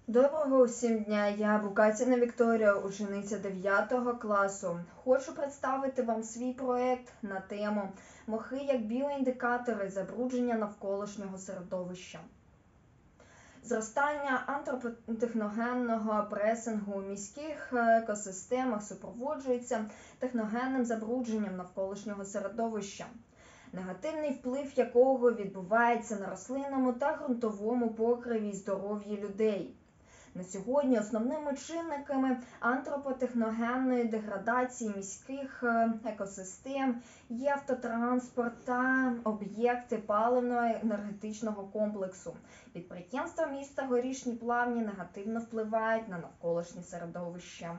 Доброго усім дня! Я Букатіна Вікторія, учениця 9 класу. Хочу представити вам свій проєкт на тему «Мохи як біоіндикатори забруднення навколишнього середовища». Зростання антропотехногенного пресингу у міських екосистемах супроводжується техногенним забрудненням навколишнього середовища, негативний вплив якого відбувається на рослинному та ґрунтовому покриві і здоров'ї людей. На сьогодні основними чинниками антропотехногенної деградації міських екосистем є автотранспорт та об'єкти паливно-енергетичного комплексу. Підприємства міста Горішні Плавні негативно впливають на навколишнє середовище.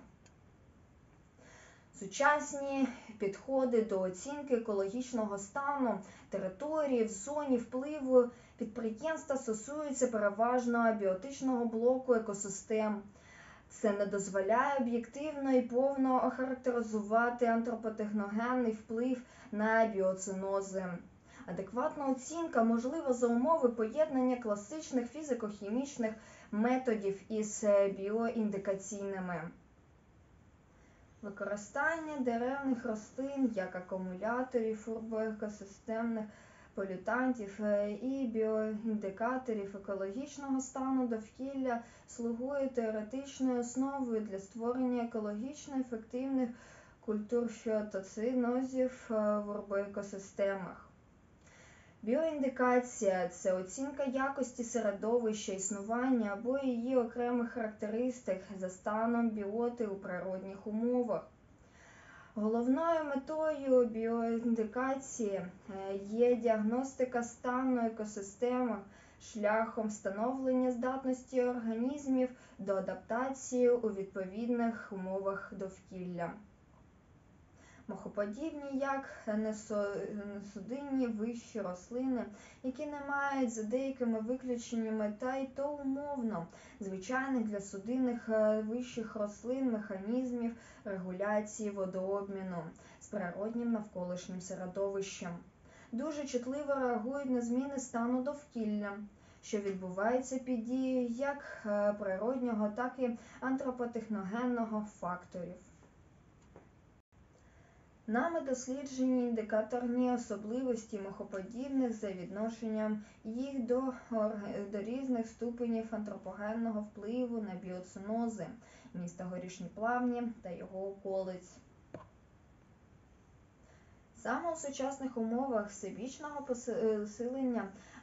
Сучасні підходи до оцінки екологічного стану території в зоні впливу підприємства стосуються переважно абіотичного блоку екосистем. Це не дозволяє об'єктивно і повно охарактеризувати антропотехногенний вплив на біоцинози. Адекватна оцінка можлива за умови поєднання класичних фізико-хімічних методів із біоіндикаційними. Використання деревних рослин як акумуляторів турбоекосистемних полютантів і біоіндикаторів екологічного стану довкілля слугує теоретичною основою для створення екологічно ефективних культур фітоцинозів в урбоекосистемах. Біоіндикація – це оцінка якості середовища, існування або її окремих характеристик за станом біоти у природних умовах. Головною метою біоіндикації є діагностика стану екосистеми шляхом встановлення здатності організмів до адаптації у відповідних умовах довкілля. Мохоподібні, як несудинні вищі рослини, які не мають за деякими виключеннями та й то умовно звичайних для судинних вищих рослин механізмів регуляції водообміну з природнім навколишнім середовищем. Дуже чутливо реагують на зміни стану довкілля, що відбуваються під дією як природнього, так і антропотехногенного факторів. Нами досліджені індикаторні особливості мохоподібних за відношенням їх до різних ступенів антропогенного впливу на біоцинози міста Горішні Плавні та його околиць. Саме у сучасних умовах всебічного посилення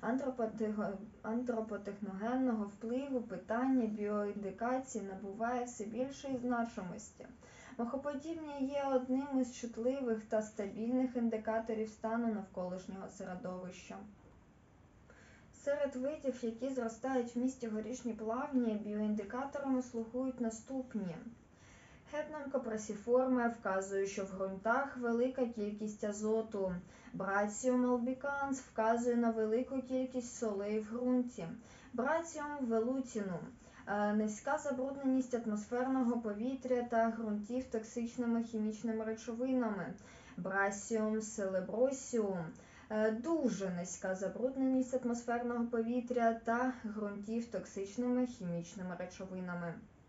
антропотехногенного впливу питання біоіндикації набуває все більшої значимості. Мохоподібні є одним із чутливих та стабільних індикаторів стану навколишнього середовища. Серед видів, які зростають в місті Горішні Плавні, біоіндикаторами слугують наступні. Гепнанкопросіформи вказує, що в ґрунтах велика кількість азоту. Браціум албіканс вказує на велику кількість солей в ґрунті. Браціум велутінум низька забрудненість атмосферного повітря та ґрунтів токсичними хімічними речовинами. Брасіум селебросіум дуже низька забрудненість атмосферного повітря та ґрунтів токсичними хімічними речовинами.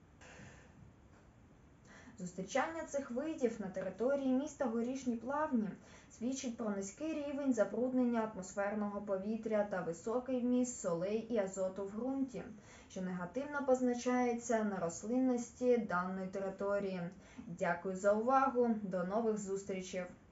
Зустрічання цих видів на території міста Горішні Плавні свідчить про низький рівень забруднення атмосферного повітря та високий вміст солей і азоту в ґрунті, що негативно позначається на рослинності даної території. Дякую за увагу, до нових зустрічей!